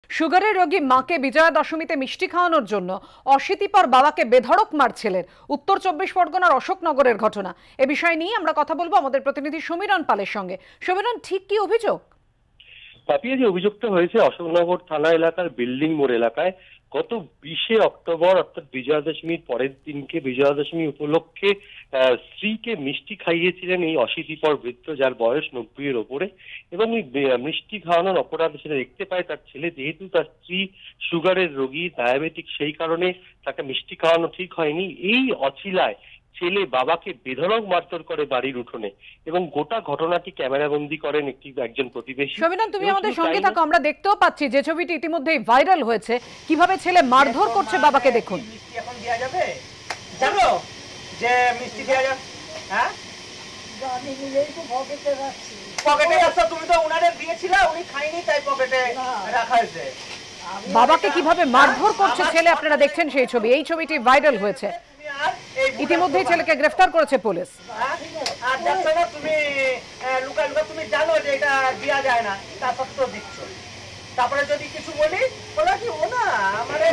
সুগারের রোগী মাকে বিজয়া দশমীতে মিষ্টি খাওয়ানোর জন্য অশীতিপর বাবাকে বেধড়ক মারছিলেন উত্তর ২৪ পরগনার অশোকনগরের ঘটনা। এ বিষয় নিয়ে আমরা কথা বলবো আমাদের প্রতিনিধি সমীরণ পালের সঙ্গে। সমীরণ, ঠিক কি অভিযোগ? পাপিয়া, যে অভিযোগটা হয়েছে অশোকনগর থানা এলাকার বিল্ডিং মোড় এলাকায় গত ২০শে অক্টোবর অর্থাৎ বিজয়া দশমীর পরের দিনকে বিজয়া দশমী উপলক্ষে স্ত্রীকে মিষ্টি খাইয়েছিলেন এই অশীতিপর বৃদ্ধ, যার বয়স ৯০-এর ওপরে। এবং এই মিষ্টি খাওয়ানোর অপরাধ সেটা দেখতে পায় তার ছেলে। যেহেতু তার স্ত্রী সুগারের রোগী, ডায়াবেটিক, সেই কারণে তাকে মিষ্টি খাওয়ানো ঠিক হয়নি। এই অছিলায় ছেলে বাবাকে বেধড়ক মারধর করে বাড়ির উঠোনে, এবং গোটা ঘটনাটি ক্যামেরাবন্দি করেন একজন প্রতিবেশী। সমীরণ, তুমি আমাদের সঙ্গে থাকো। আমরা দেখতেও পাচ্ছি যে ছবিটি ইতিমধ্যেই ভাইরাল হয়েছে, কিভাবে ছেলে মারধর করছে বাবাকে। দেখুন, মিষ্টি এখন দেয়া যাবে, জানো যে মিষ্টি দেয়া যাবে? হ্যাঁ, জানি বলেই তো পকেটে রাখছি। পকেটে রাখছো? তুমি তো উনারে দিয়েছিলে, উনি খাইনি তাই পকেটে রাখা হয়েছে। বাবাকে কিভাবে মারধর করছে ছেলে আপনারা দেখছেন সেই ছবি। এই ছবিটি ভাইরাল হয়েছে, ইতিমধ্যেই ছেলেকে গ্রেফতার করেছে পুলিশ। আর দেখছো না তুমি, লুকা লুকা তুমি জানো যে এটা দেওয়া যায় না, তা সত্ত্বেও দিচ্ছ। তারপরে যদি কিছু বলি বলো কি ও না আমারে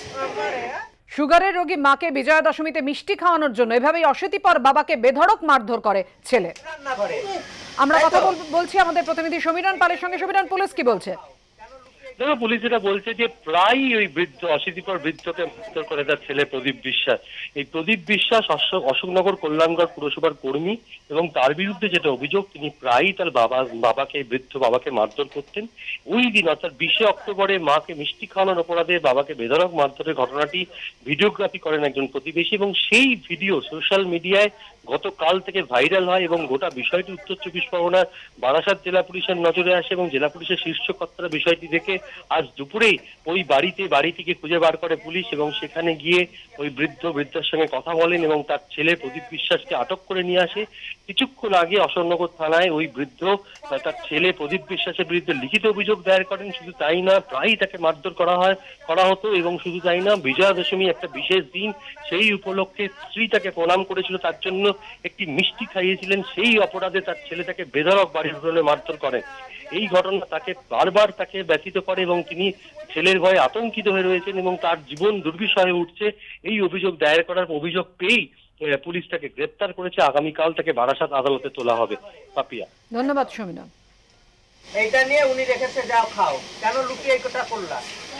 সুগারের রোগী মাকে বিজয়া দশমীতে মিষ্টি খাওয়ানোর জন্য এভাবেই অশীতিপর বাবাকে বেধড়ক মারধর করে ছেলে। রান্না করে। আমরা কথা বলছি আমাদের প্রতিনিধি সমীরণ পালের সঙ্গে। সমীরণ, পুলিশ কি বলছে? দেখো, পুলিশ যেটা বলছে যে প্রায় ওই বৃদ্ধ, অশীতিপর বৃদ্ধকে মারধর করে তার ছেলে প্রদীপ বিশ্বাস। এই প্রদীপ বিশ্বাস অশোকনগর কল্যাণগড় পুরসভার কর্মী, এবং তার বিরুদ্ধে যেটা অভিযোগ, তিনি প্রায়ই তার বাবাকে বৃদ্ধ বাবাকে মারধর করতেন। ওই দিন অর্থাৎ ২০শে অক্টোবরে মাকে মিষ্টি খাওয়ানোর অপরাধে বাবাকে বেধড়ক মারধরের ঘটনাটি ভিডিওগ্রাফি করেন একজন প্রতিবেশী, এবং সেই ভিডিও সোশ্যাল মিডিয়ায় গতকাল থেকে ভাইরাল হয়। এবং গোটা বিষয়টি উত্তর ২৪ পরগনার বারাসাত জেলা পুলিশের নজরে আসে, এবং জেলা পুলিশের শীর্ষ কর্তারা বিষয়টি দেখে আজ দুপুরেই ওই বাড়িটিকে খুঁজে বার করে পুলিশ, এবং সেখানে গিয়ে ওই বৃদ্ধার সঙ্গে কথা বলেন এবং তার ছেলে প্রদীপ বিশ্বাসকে আটক করে নিয়ে আসে। কিছুক্ষণ আগে অশোকনগর থানায় ওই বৃদ্ধ তার ছেলে প্রদীপ বিশ্বাসের বিরুদ্ধে লিখিত অভিযোগ দায়ের করেন। শুধু তাই না, প্রায়ই তাকে মারধর করা হতো। এবং শুধু তাই না, বিজয়া দশমী একটা বিশেষ দিন, সেই উপলক্ষে স্ত্রী তাকে প্রণাম করেছিল, তার জন্য একটি মিষ্টি খাইয়েছিলেন। সেই অপরাধে তার ছেলে তাকে বেধড়ক বাড়ির উঠোনে মারধর করেন। এই ঘটনা তাকে বারবার ব্যথিত করে, এবং তিনি ছেলের ভয়ে আতঙ্কিত হয়ে রয়েছেন, এবং তার জীবন দুর্বিষহ হয়ে উঠছে। এই অভিযোগ দায়ের করার অভিযোগ পেয়েই পুলিশ তাকে গ্রেপ্তার করেছে। আগামীকাল তাকে বারাসাত আদালতে তোলা হবে। পাপিয়া, ধন্যবাদ সমীরণ। এইটা নিয়ে উনি রেখেছে, যাও খাও। কেন লুকিয়ে এটা করলা?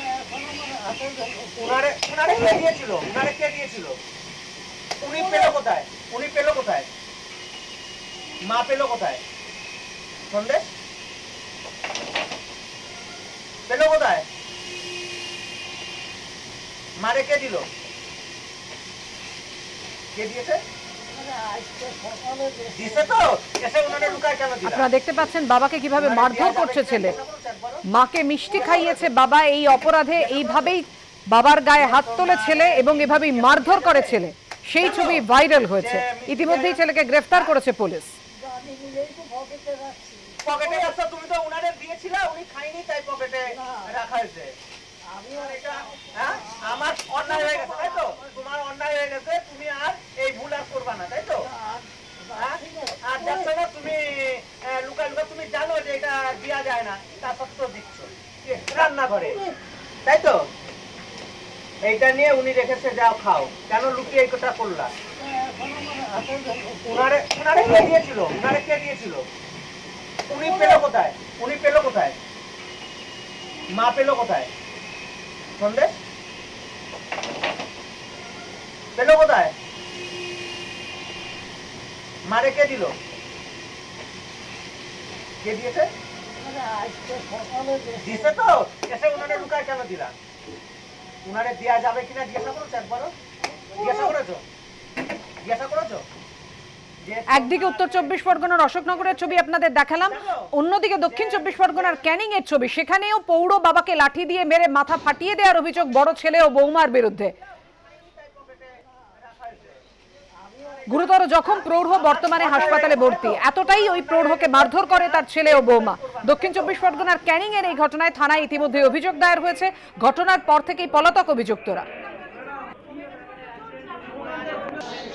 উনারে কে দিয়েছিল? উনি পেলো কোথায়? মা পেলো কোথায়? সন্দেশ পেলো কোথায়? মারে কে দিল? কে দিয়েছে? আপনারা দেখতে পাচ্ছেন বাবাকে কিভাবে মারধর করছে ছেলে। মাকে মিষ্টি খাইয়েছে বাবা, এই অপরাধে এইভাবেই বাবার গায়ে হাত তোলে ছেলে এবং এভাবেই মারধর করে ছেলে। সেই ছবি ভাইরাল হয়েছে, ইতিমধ্যেই ছেলেকে গ্রেফতার করেছে পুলিশ। পকেটে রাখছো? তুমি তো উনারে দিয়েছিলে, উনি খাইনি তাই পকেটে রাখা হয়েছে। আমার অন্যায় হয়ে গেছে, তাই তো? তোমার অন্যায় হয়ে গেছে, তুমি আর এই ভুল আর করবা না, তাই তো? আর দেখছো না তুমি, লুকা লুকা তুমি জানো যে এটা দেওয়া যায় না, তা সত্ত্বেও দিচ্ছ। রান্না করে, তাই তো? এইটা নিয়ে উনি রেখেছে, যাও খাও। কেন লুকিয়ে এটা করলা? উনারে কে দিয়েছিল? উনি পেলো কোথায়? মা পেলো কোথায়? সন্দেশ পেলো কোথায়? মারে কে দিল? কে দিয়েছে? দিছে তো? এসে উনারে লুকায় কেন দিলা? উনারে দেয়া যাবে কিনা জিজ্ঞাসা করেছো একবারও? জিজ্ঞাসা করেছো? একদিকে উত্তর ২৪ পরগনার অশোকনগরের ছবি আপনাদের দেখালাম, অন্যদিকে দক্ষিণ ২৪ পরগনার ক্যানিং এর ছবি। সেখানেও পৌর বাবাকে লাঠি দিয়ে মেরে মাথা ফাটিয়ে দেওয়ার অভিযোগ বড় ছেলে ও বৌমার বিরুদ্ধে। গুরুতর জখম প্রৌঢ়, বর্তমানে হাসপাতালে ভর্তি। এতটাই ওই প্রৌঢ়কে মারধর করে তার ছেলে ও বৌমা। দক্ষিণ ২৪ পরগনার ক্যানিং এর এই ঘটনায় থানায় ইতিমধ্যে অভিযোগ দায়ের হয়েছে। ঘটনার পর থেকেই পলাতক অভিযুক্তরা।